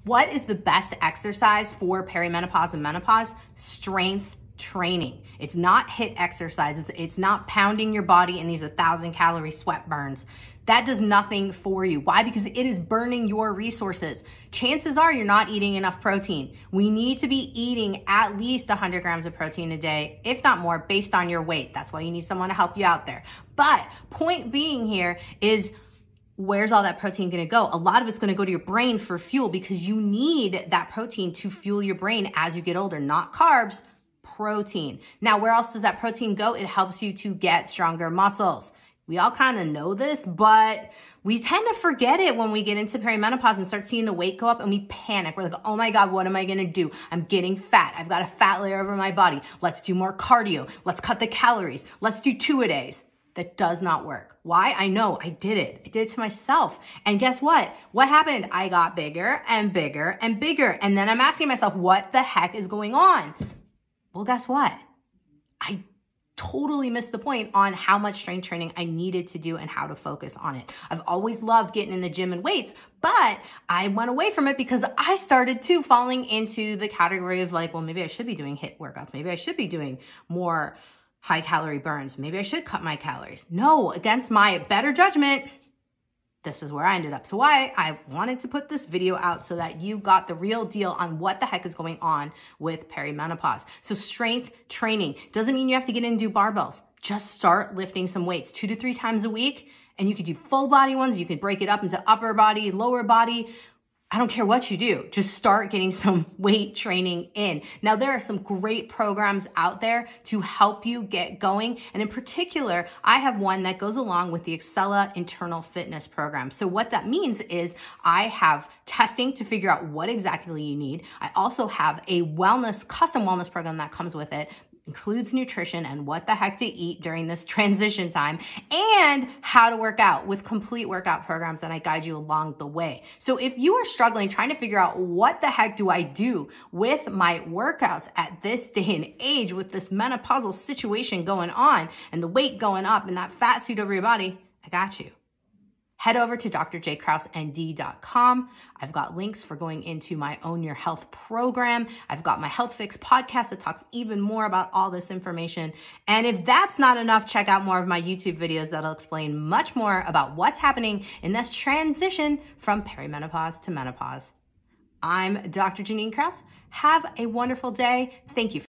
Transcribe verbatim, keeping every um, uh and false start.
What is the best exercise for perimenopause and menopause? Strength training. It's not HIIT exercises. It's not pounding your body in these one thousand calorie sweat burns. That does nothing for you. Why? Because it is burning your resources. Chances are you're not eating enough protein. We need to be eating at least one hundred grams of protein a day, if not more, based on your weight. That's why you need someone to help you out there. But point being here is, where's all that protein gonna go? A lot of it's gonna go to your brain for fuel, because you need that protein to fuel your brain as you get older, not carbs, protein. Now, where else does that protein go? It helps you to get stronger muscles. We all kind of know this, but we tend to forget it when we get into perimenopause and start seeing the weight go up, and we panic. We're like, oh my God, what am I gonna do? I'm getting fat. I've got a fat layer over my body. Let's do more cardio. Let's cut the calories. Let's do two a days. That does not work. Why? I know, I did it. I did it to myself. And guess what? What happened? I got bigger and bigger and bigger. And then I'm asking myself, what the heck is going on? Well, guess what? I totally missed the point on how much strength training I needed to do and how to focus on it. I've always loved getting in the gym and weights, but I went away from it because I started too falling into the category of like, well, maybe I should be doing HIIT workouts. Maybe I should be doing more high calorie burns. Maybe I should cut my calories. No, against my better judgment, this is where I ended up. So why I wanted to put this video out so that you got the real deal on what the heck is going on with perimenopause. So strength training doesn't mean you have to get in and do barbells. Just start lifting some weights two to three times a week. And you could do full body ones. You could break it up into upper body, lower body. I don't care what you do, just start getting some weight training in. Now, there are some great programs out there to help you get going. And in particular, I have one that goes along with the Excella Internal Fitness Program. So what that means is I have testing to figure out what exactly you need. I also have a wellness, custom wellness program that comes with it. Includes nutrition and what the heck to eat during this transition time, and how to work out with complete workout programs, and I guide you along the way. So if you are struggling trying to figure out what the heck do I do with my workouts at this day and age with this menopausal situation going on and the weight going up and that fat suit over your body, I got you. Head over to D R J Kraus N D dot com. I've got links for going into my Own Your Health program. I've got my Health Fix podcast that talks even more about all this information. And if that's not enough, check out more of my YouTube videos that'll explain much more about what's happening in this transition from perimenopause to menopause. I'm Doctor Janine Kraus. Have a wonderful day. Thank you.